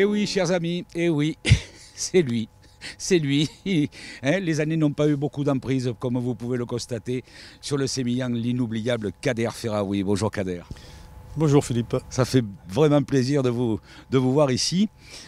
Eh oui, chers amis, eh oui, c'est lui. C'est lui. Les années n'ont pas eu beaucoup d'emprise, comme vous pouvez le constater, sur le sémillant, l'inoubliable Kader Feraoui. Bonjour Kader. Bonjour Philippe. Ça fait vraiment plaisir de vous voir ici,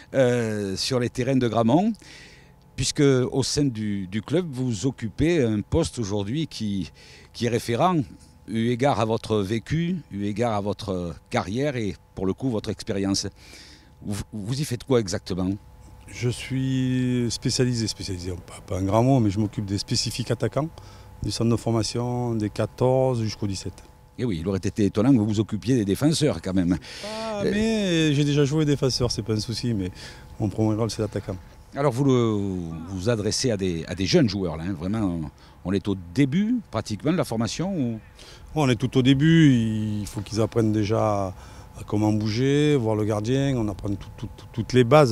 sur les terrains de Gramont, puisque au sein du club, vous occupez un poste aujourd'hui qui est référent, eu égard à votre vécu, eu égard à votre carrière et pour le coup votre expérience. Vous y faites quoi exactement ? Je suis spécialisé, pas un grand mot, mais je m'occupe des spécifiques attaquants, du centre de formation des 14 jusqu'au 17. Et oui, il aurait été étonnant que vous vous occupiez des défenseurs quand même. Mais j'ai déjà joué défenseur, c'est pas un souci, mais mon premier rôle c'est l'attaquant. Alors vous vous adressez à des jeunes joueurs, là, hein, vraiment, on est au début pratiquement de la formation ou... On est tout au début, il faut qu'ils apprennent déjà à comment bouger, voir le gardien, on apprend toutes les bases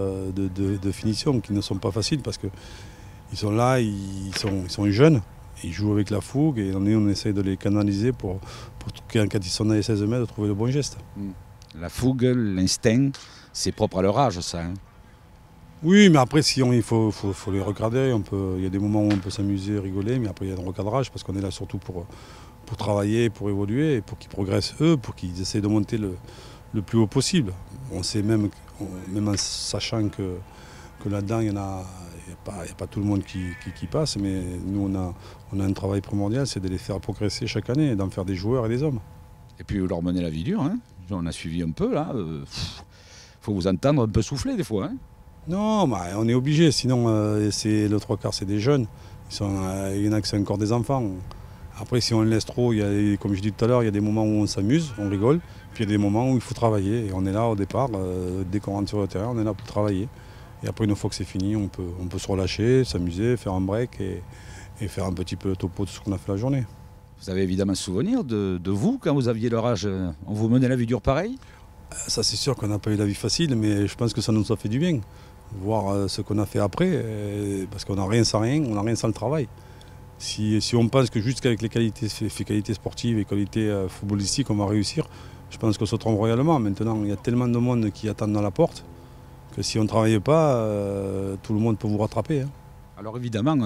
de finition qui ne sont pas faciles parce qu'ils sont là, ils sont jeunes, ils jouent avec la fougue et on essaie de les canaliser pour quand ils sont dans les 16 mètres de trouver le bon geste. La fougue, l'instinct, c'est propre à leur âge ça. Hein. Oui, mais après il faut les regarder, il y a des moments où on peut s'amuser, rigoler, mais après il y a un recadrage parce qu'on est là surtout pour travailler, pour évoluer, et pour qu'ils progressent eux, pour qu'ils essaient de monter le plus haut possible. On sait même en sachant que là-dedans, il n'y a pas tout le monde qui passe, mais nous, on a un travail primordial, c'est de les faire progresser chaque année, d'en faire des joueurs et des hommes. Et puis leur mener la vie dure, hein. On a suivi un peu là. Faut vous entendre un peu souffler des fois. Hein. Non, bah, on est obligé, sinon le trois quarts c'est des jeunes, il y en a qui sont encore des enfants. Après, si on le laisse trop, comme je dis tout à l'heure, il y a des moments où on s'amuse, on rigole, puis il y a des moments où il faut travailler. Et on est là au départ, dès qu'on rentre sur le terrain, on est là pour travailler. Et après, une fois que c'est fini, on peut se relâcher, s'amuser, faire un break et faire un petit peu le topo de ce qu'on a fait la journée. Vous avez évidemment souvenir de vous, quand vous aviez leur âge, on vous menait la vie dure pareil ? Ça, c'est sûr qu'on n'a pas eu la vie facile, mais je pense que ça nous a fait du bien. Voir ce qu'on a fait après, parce qu'on n'a rien sans rien, on n'a rien sans le travail. Si on pense que juste qu'avec les qualités sportives et qualités footballistiques, on va réussir, je pense qu'on se trompe royalement. Maintenant, il y a tellement de monde qui attend dans la porte que si on ne travaille pas, tout le monde peut vous rattraper. Hein. Alors évidemment,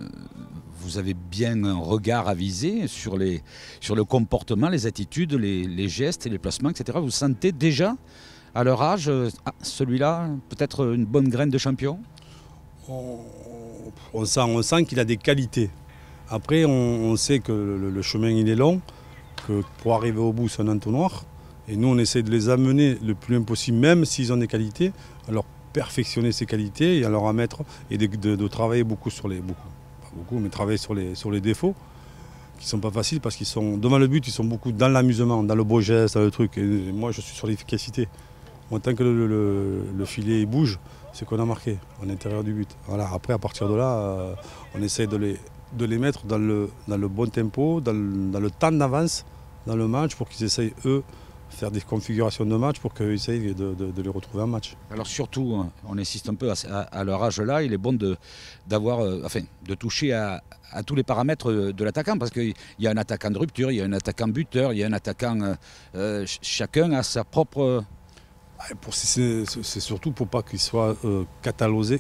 vous avez bien un regard avisé sur le comportement, les attitudes, les gestes et les placements, etc. Vous sentez déjà, à leur âge, celui-là, peut-être une bonne graine de champion ? On sent qu'il a des qualités. Après, on sait que le chemin il est long, que pour arriver au bout c'est un entonnoir. Et nous on essaie de les amener le plus loin possible, même s'ils ont des qualités, à leur perfectionner ces qualités et à leur en mettre et de travailler beaucoup sur travailler sur les défauts qui ne sont pas faciles parce qu'ils sont devant le but, ils sont beaucoup dans l'amusement, dans le beau geste, dans le truc. Et moi je suis sur l'efficacité. Moi, tant que le filet il bouge, c'est qu'on a marqué à l'intérieur du but. Voilà. Après à partir de là, on essaie de les mettre dans le bon tempo, dans le temps d'avance dans le match pour qu'ils essayent, eux, faire des configurations de match pour qu'ils essayent de les retrouver en match. Alors surtout, on insiste un peu à leur âge là, il est bon de toucher à tous les paramètres de l'attaquant parce qu'il y a un attaquant de rupture, il y a un attaquant buteur, il y a un attaquant... chacun a sa propre... C'est surtout pour pas qu'ils soient catalogués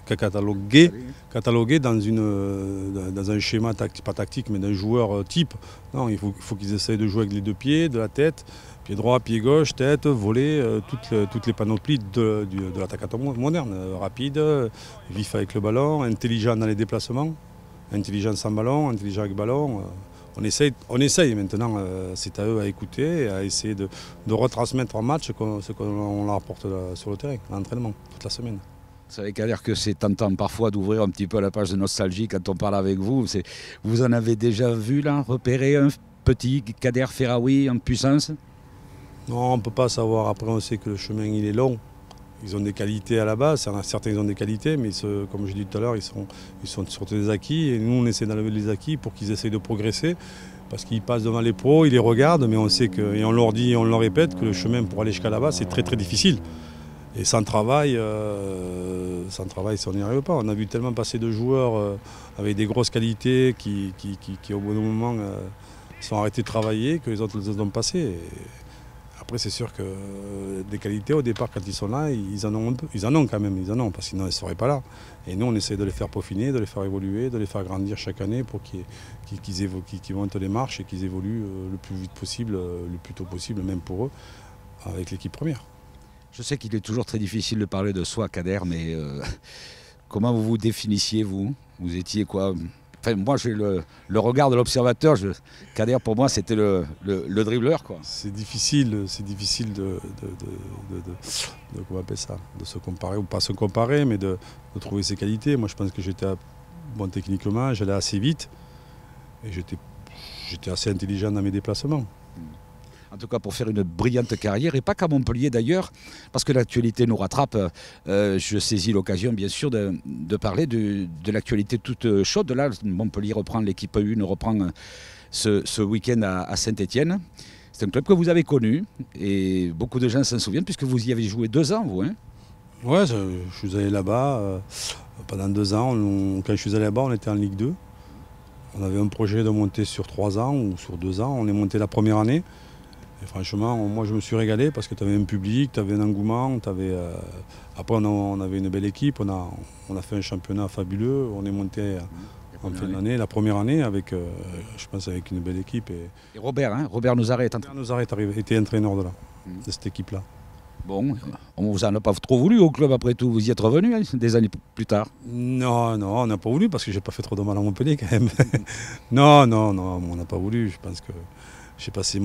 dans un schéma pas tactique, mais d'un joueur type. Non, il faut qu'ils essayent de jouer avec les deux pieds, de la tête, pied droit, pied gauche, tête, voler, toutes les panoplies de l'attaquant moderne. Rapide, vif avec le ballon, intelligent dans les déplacements, intelligent sans ballon, intelligent avec ballon. On essaye maintenant, c'est à eux à écouter et à essayer de retransmettre en match ce qu'on leur apporte sur le terrain, à l'entraînement, toute la semaine. Vous savez qu'à dire que c'est tentant parfois d'ouvrir un petit peu la page de nostalgie quand on parle avec vous. Vous en avez déjà vu là, repérer un petit Kader Feraoui en puissance ? Non, on ne peut pas savoir. Après, on sait que le chemin il est long. Ils ont des qualités à la base, certains ont des qualités, mais comme je l'ai dit tout à l'heure, ils sont sur des acquis. Et nous, on essaie d'enlever les acquis pour qu'ils essayent de progresser. Parce qu'ils passent devant les pros, ils les regardent, mais on sait que, et on leur dit, on leur répète que le chemin pour aller jusqu'à là-bas, c'est très très difficile. Et sans travail, ça, on n'y arrive pas. On a vu tellement passer de joueurs avec des grosses qualités qui au bout d'un moment, sont arrêtés de travailler, que les autres les ont passés. Après, c'est sûr que des qualités, au départ, quand ils sont là, ils en ont un peu. Ils en ont quand même, parce que sinon ils ne seraient pas là. Et nous, on essaie de les faire peaufiner, de les faire évoluer, de les faire grandir chaque année pour qu'ils montent les marches et qu'ils évoluent le plus vite possible, le plus tôt possible, même pour eux, avec l'équipe première. Je sais qu'il est toujours très difficile de parler de soi, Kader, mais comment vous vous définissiez, vous? Vous étiez quoi? Enfin, moi, j'ai le regard de l'observateur. Kader, pour moi, c'était le dribbleur, quoi. C'est difficile comment on appelle ça, de se comparer, ou pas se comparer, mais de trouver ses qualités. Moi, je pense que j'étais bon techniquement, j'allais assez vite, et j'étais assez intelligent dans mes déplacements. En tout cas, pour faire une brillante carrière, et pas qu'à Montpellier d'ailleurs, parce que l'actualité nous rattrape. Je saisis l'occasion, bien sûr, de parler de l'actualité toute chaude. Là, Montpellier reprend, l'équipe 1 reprend ce week-end à Saint-Étienne. C'est un club que vous avez connu, et beaucoup de gens s'en souviennent, puisque vous y avez joué 2 ans, vous. Hein? Ouais, je suis allé là-bas pendant 2 ans. Quand je suis allé là-bas, on était en Ligue 2. On avait un projet de monter sur 3 ans ou sur 2 ans. On est monté la première année. Et franchement, moi je me suis régalé parce que tu avais un public, tu avais un engouement. Après, on avait une belle équipe. On a fait un championnat fabuleux. On est monté en fin d'année, la première année, je pense avec une belle équipe. Et Robert Nozaret était entraîneur de cette équipe-là. Bon, on vous en a pas trop voulu au club après tout. Vous y êtes revenu des années plus tard? Non, on n'a pas voulu parce que j'ai pas fait trop de mal à Montpellier quand même. Non, on n'a pas voulu. Je pense que j'ai passé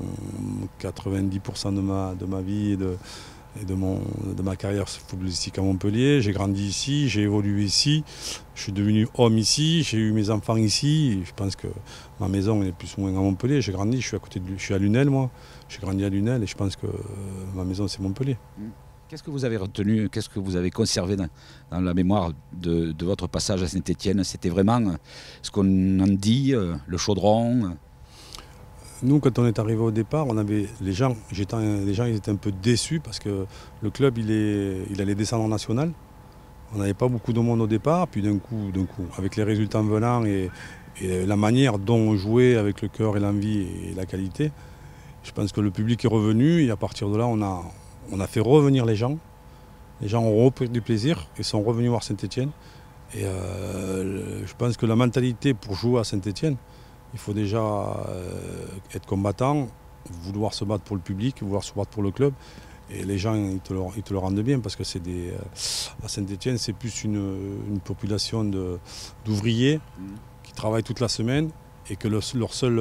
90% de ma vie et de ma carrière footballistique à Montpellier. J'ai grandi ici, j'ai évolué ici, je suis devenu homme ici, j'ai eu mes enfants ici. Je pense que ma maison est plus ou moins à Montpellier. J'ai grandi, je suis à Lunel, moi. J'ai grandi à Lunel et je pense que ma maison c'est Montpellier. Qu'est-ce que vous avez retenu, qu'est-ce que vous avez conservé dans la mémoire de votre passage à Saint-Étienne? C'était vraiment ce qu'on en dit, le chaudron? Nous, quand on est arrivé au départ, les gens ils étaient un peu déçus parce que le club il allait descendre en national. On n'avait pas beaucoup de monde au départ, puis d'un coup, avec les résultats venant et la manière dont on jouait avec le cœur et l'envie et la qualité, je pense que le public est revenu et à partir de là, on a fait revenir les gens. Les gens ont repris du plaisir et sont revenus voir Saint-Étienne. Et je pense que la mentalité pour jouer à Saint-Étienne, il faut déjà être combattant, vouloir se battre pour le public, vouloir se battre pour le club. Et les gens, ils te le rendent bien parce que à Saint-Étienne, c'est plus une population d'ouvriers qui travaillent toute la semaine et que leur seul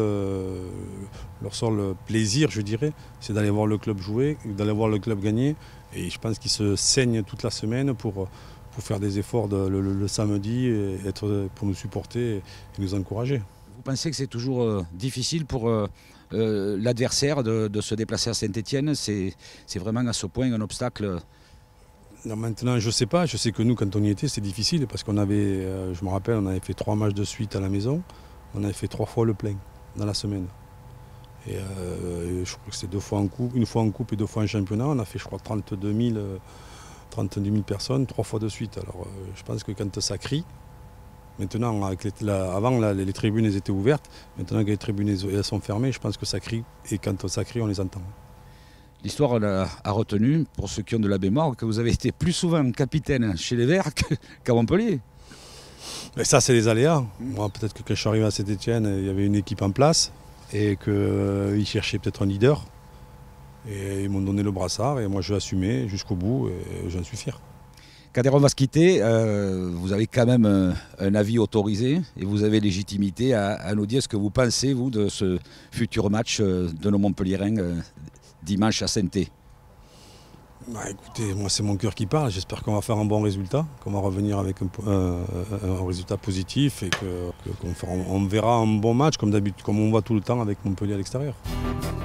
plaisir, je dirais, c'est d'aller voir le club jouer, d'aller voir le club gagner. Et je pense qu'ils se saignent toute la semaine pour faire des efforts le samedi, et pour nous supporter et nous encourager. Vous pensez que c'est toujours difficile pour l'adversaire de se déplacer à Saint-Étienne? C'est vraiment à ce point un obstacle? Non, maintenant, je ne sais pas. Je sais que nous, quand on y était, c'était difficile parce qu'on avait, je me rappelle, on avait fait 3 matchs de suite à la maison. On avait fait 3 fois le plein dans la semaine. Et je crois que c'était 2 fois en coupe, une fois en coupe et 2 fois en championnat. On a fait, je crois, 32 000 personnes, 3 fois de suite. Alors, je pense que quand ça crie, maintenant, avant les tribunes elles étaient ouvertes, maintenant que les tribunes elles sont fermées, je pense que ça crie, et quand ça crie, on les entend. L'histoire a retenu, pour ceux qui ont de la mémoire, que vous avez été plus souvent capitaine chez les Verts qu'à Montpellier. Mais ça, c'est les aléas. Moi, peut-être que quand je suis arrivé à Saint-Étienne, il y avait une équipe en place et qu'ils cherchaient peut-être un leader. Et ils m'ont donné le brassard et moi, je l'ai assumé jusqu'au bout et j'en suis fier. Kader, on va se quitter. Vous avez quand même un avis autorisé et vous avez légitimité à nous dire ce que vous pensez, vous, de ce futur match de nos Montpelliérains dimanche à Saint-Étienne. Écoutez, moi c'est mon cœur qui parle. J'espère qu'on va faire un bon résultat, qu'on va revenir avec un résultat positif et qu'on verra un bon match comme d'habitude, comme on voit tout le temps avec Montpellier à l'extérieur.